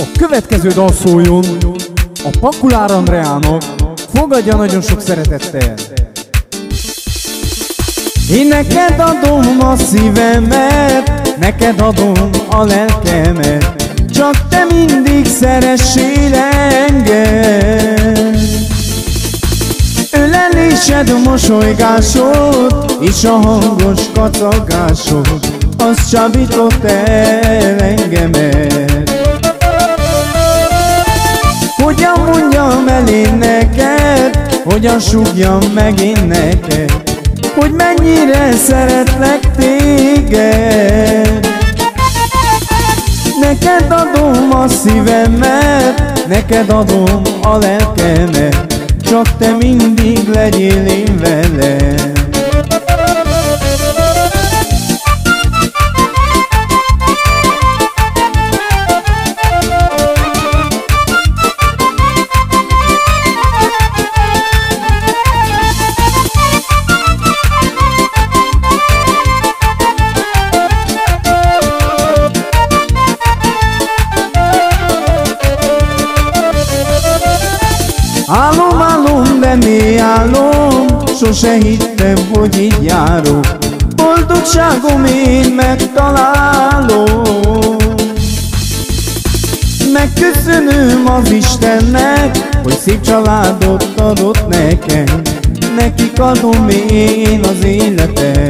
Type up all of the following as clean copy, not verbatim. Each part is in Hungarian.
A következő dal szóljon a Pakulár Andreának, fogadja nagyon sok szeretettel. Én neked adom a szívemet, neked adom a lelkemet, csak te mindig szeressél engem. Ölelésed, mosolygásod és a hangos kacagásod, az csábított el engemet. Hogyan mondjam el én neked, hogyan súgjam meg én neked, hogy mennyire szeretlek téged. Neked adom a szívemet, neked adom a lelkemet, csak te mindig legyél én velem. Álom, álom, de mély álom, sose hittem, hogy így járok. Boldogságom én megtalálom. Megköszönöm az Istennek, hogy szép családot adott nekem, nekik adom én az életem.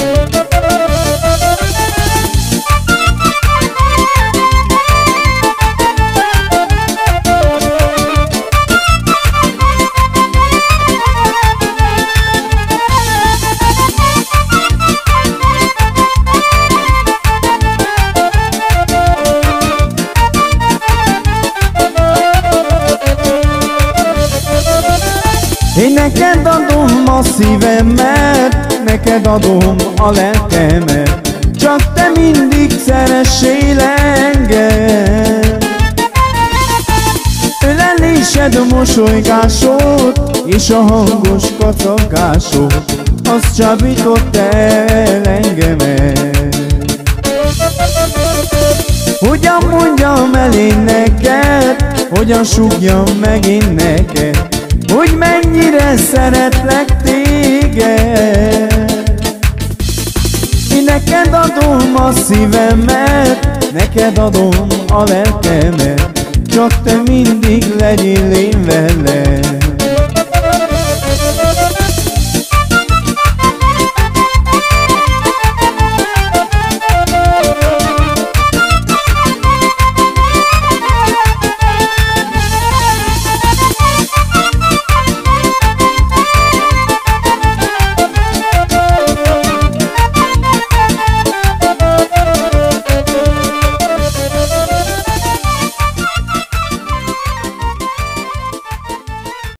Én neked adom a szívemet, neked adom a lelkemet, csak te mindig szeressél engem. Ölelésed, mosolygásod és a hangos kacagásod, az csábított el engemet. Hogyan mondjam el én neked, hogyan súgjam meg én neked, hogy mennyire szeretlek téged. Én neked adom a szívemet, neked adom a lelkemet, csak te mindig legyél én velem.